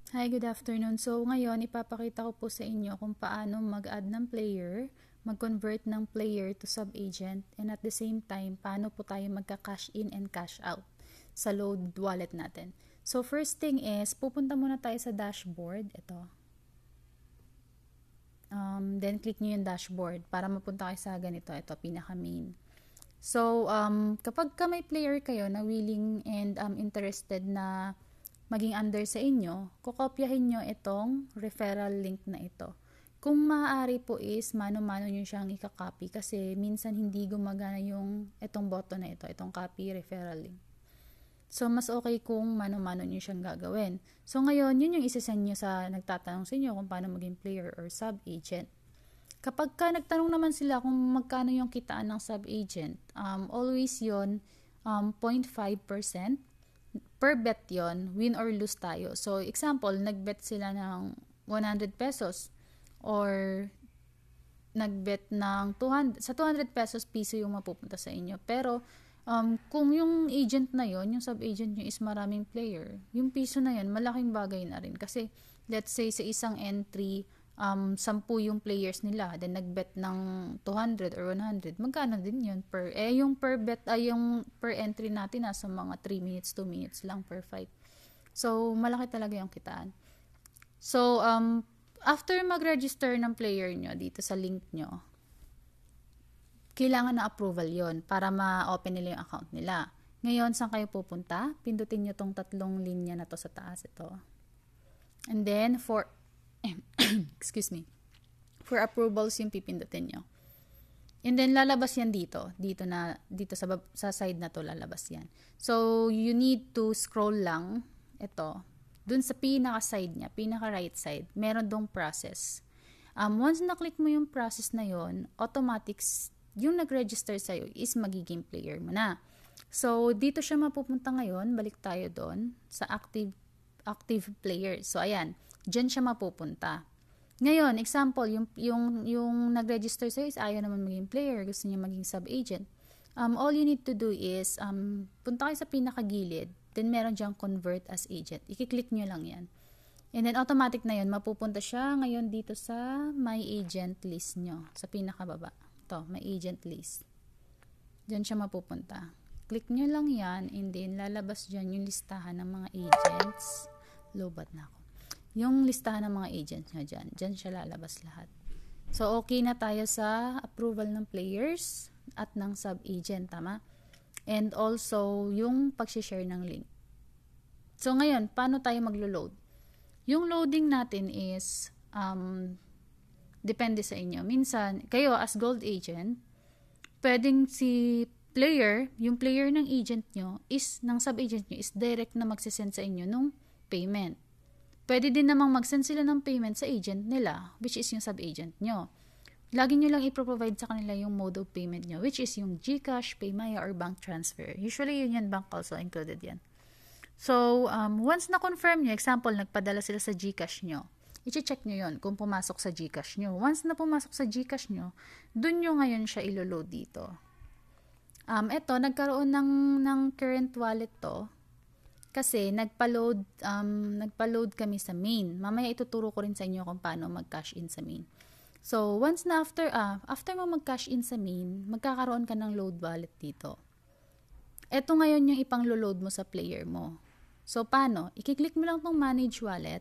Hi, good afternoon. So, ngayon, ipapakita ko po sa inyo kung paano mag-add ng player, mag-convert ng player to sub-agent, and at the same time, paano po tayo magka-cash in and cash out sa load wallet natin. So, first thing is, pupunta muna tayo sa dashboard. Ito. Then, click nyo yung dashboard para mapunta kayo sa ganito. Ito, pinaka-main. So, kapag ka may player kayo na willing and interested na maging under sa inyo, kukopyahin nyo itong referral link na ito. Kung maaari po is, mano-mano nyo siyang ikakopy kasi minsan hindi gumagana yung itong button na ito, itong copy referral link. So, mas okay kung mano-mano nyo siyang gagawin. So, ngayon, yun yung isasend nyo sa nagtatanong sa inyo kung paano maging player or sub-agent. Kapag ka nagtanong naman sila kung magkano yung kitaan ng sub-agent, always yon 0.5%. Per bet yon, win or lose tayo. So, example, nagbet sila ng 100 pesos or nagbet ng 200, sa 200 pesos piso yung mapupunta sa inyo. Pero, kung yung agent na yon, yung sub-agent nyo is maraming player, yung piso na yon, malaking bagay na rin. Kasi, let's say, sa isang entry, 10 yung players nila, then nagbet ng 200 or 100, magkano din yun per, yung per bet, yung per entry natin nasa mga 3 minutes, 2 minutes lang per fight. So, malaki talaga yung kitaan. So, after mag-register ng player nyo dito sa link nyo, kailangan na approval yon para ma-open nila yung account nila. Ngayon, saan kayo pupunta? Pindutin nyo tong tatlong linya na to sa taas, ito. And then, excuse me, for approvals yung pipindutin nyo. And then, lalabas yan dito sa side na to, lalabas yan. So, you need to scroll lang, ito, dun sa pinaka-side niya, pinaka-right side, meron dong process. Once na-click mo yung process na yon, automatic, yung nag-register sa'yo is magiging player mo na. So, dito siya mapupunta ngayon, balik tayo doon, sa active player. So, ayan, dyan siya mapupunta. Ngayon, example, yung nag-register sa'yo is ayaw naman maging player, gusto niya maging sub-agent. All you need to do is, punta kayo sa pinakagilid, then meron diyang convert as agent. I-click nyo lang yan. And then, automatic na yun, mapupunta siya ngayon dito sa my agent list nyo, sa pinakababa. Ito, my agent list. Diyan siya mapupunta. Click nyo lang yan, and then lalabas dyan yung listahan ng mga agents. Lobat na ako. Yung listahan ng mga agents nyo dyan. Dyan siya lalabas lahat. So, okay na tayo sa approval ng players at ng sub-agent, tama? And also, yung pag-share ng link. So, ngayon, paano tayo maglo-load? Yung loading natin is, depende sa inyo. Minsan, kayo as gold agent, pwedeng si player, yung player ng agent nyo, ng sub-agent nyo, is direct na magsisend sa inyo nung payment. Pwede din namang mag-send sila ng payment sa agent nila, which is yung sub-agent nyo. Lagi nyo lang i-provide sa kanila yung mode of payment nyo, which is yung GCash, PayMaya, or bank transfer. Usually, yun yan, bank also included yan. So, once na-confirm nyo, example, nagpadala sila sa GCash nyo, i-check nyo yun kung pumasok sa GCash nyo. Once na pumasok sa GCash nyo, dun nyo ngayon siya ilo-load dito. Eto, nagkaroon ng current wallet to, kasi nagpa-load kami sa main. Mamaya ituturo ko rin sa inyo kung paano mag-cash in sa main. So, once na after mo mag-cash in sa main, magkakaroon ka ng load wallet dito. Ito ngayon yung ipang-load mo sa player mo. So, paano? I-click mo lang tong manage wallet.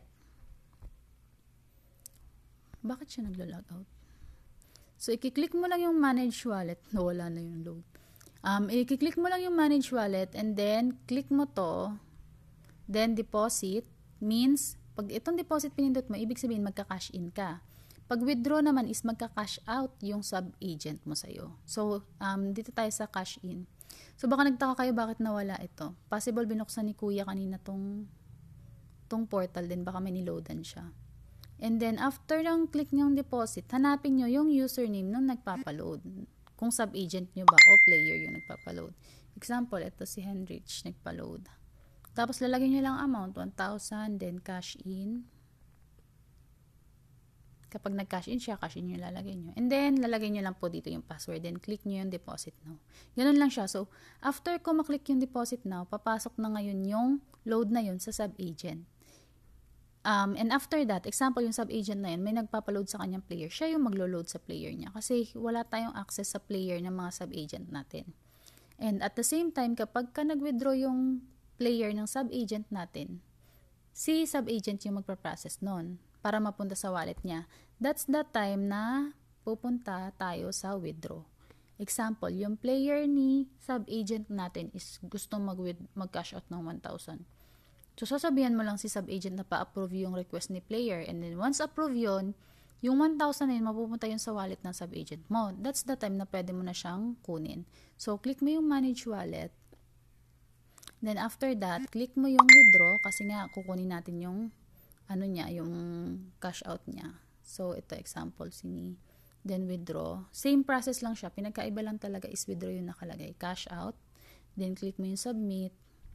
Bakit siya naglo-log out? So, i-click mo lang yung manage wallet. Nawala na yung load. I-click mo lang yung manage wallet and then click mo to. Then, deposit means, pag itong deposit pinindot mo, ibig sabihin magka-cash in ka. Pag withdraw naman is magka-cash out yung sub-agent mo sa'yo. So, dito tayo sa cash in. So, baka nagtaka kayo bakit nawala ito. Possible binuksan ni kuya kanina tong portal din, baka may niloadan siya. And then, after ng click niyong deposit, hanapin nyo yung username nung nagpapaload. Kung sub-agent nyo ba o player yung nagpapaload. Example, ito si Henrich nagpaload. Tapos, lalagyan nyo lang amount, 1,000, then cash in. Kapag nag-cash in siya, cash in yung lalagay nyo. And then, lalagay nyo lang po dito yung password. Then, click nyo yung deposit now. Ganun lang siya. So, after ko maklik yung deposit now, papasok na ngayon yung load na yun sa sub-agent. And after that, example, yung sub-agent na yun, may nagpapaload sa kanyang player. Siya yung maglo-load sa player niya kasi wala tayong access sa player ng mga sub-agent natin. And at the same time, kapag ka nag-withdraw yung player ng sub-agent natin, si sub-agent yung magpa-process nun para mapunta sa wallet niya. That's the time na pupunta tayo sa withdraw. Example, yung player ni sub-agent natin is gustong mag-cash out ng 1,000. So, sasabihan mo lang si sub-agent na pa-approve yung request ni player. And then, once approve yun, yung 1,000 na yun, mapupunta yun sa wallet ng sub-agent mo. That's the time na pwede mo na siyang kunin. So, click mo yung manage wallet. Then, after that, click mo yung withdraw kasi nga, kukunin natin yung yung cash out niya. So, ito example, then withdraw. Same process lang siya. Pinagkaiba lang talaga is withdraw yung nakalagay. Cash out. Then, click mo yung submit.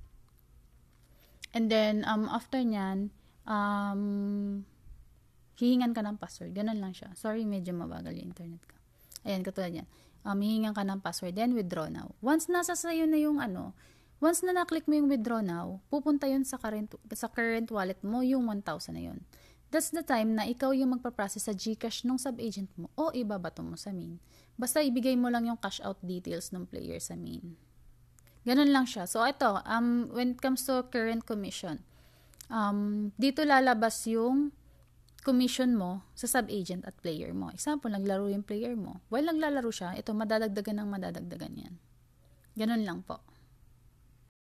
And then, after nyan, hihingan ka ng password. Ganun lang siya. Sorry, medyo mabagal yung internet ka. Ayan, katulad yan. Hihingan ka ng password, then withdraw now. Once nasa sayo na yung once na na-click mo yung withdraw now, pupunta yun sa current wallet mo, yung 1,000 na yun. That's the time na ikaw yung magpa-process sa GCash ng sub-agent mo o ibabato mo sa main. Basta ibigay mo lang yung cash out details ng player sa main. Ganun lang siya. So, ito, when it comes to current commission, dito lalabas yung commission mo sa sub-agent at player mo. Example, naglaro yung player mo. While naglalaro siya, ito, madadagdagan yan. Ganun lang po.